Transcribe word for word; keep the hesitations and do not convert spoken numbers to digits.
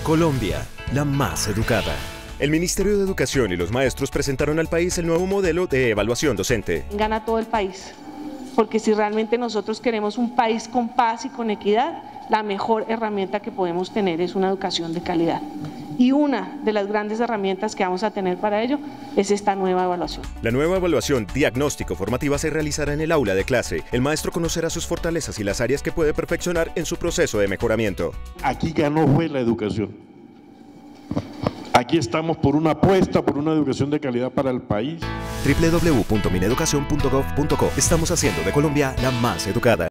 Colombia, la más educada. El Ministerio de Educación y los maestros presentaron al país el nuevo modelo de evaluación docente. Gana todo el país, porque si realmente nosotros queremos un país con paz y con equidad, la mejor herramienta que podemos tener es una educación de calidad. Y una de las grandes herramientas que vamos a tener para ello es esta nueva evaluación. La nueva evaluación diagnóstico formativa se realizará en el aula de clase. El maestro conocerá sus fortalezas y las áreas que puede perfeccionar en su proceso de mejoramiento. Aquí ganó fue la educación. Aquí estamos por una apuesta, por una educación de calidad para el país. doble u doble u doble u punto mineducación punto gov punto co. Estamos haciendo de Colombia la más educada.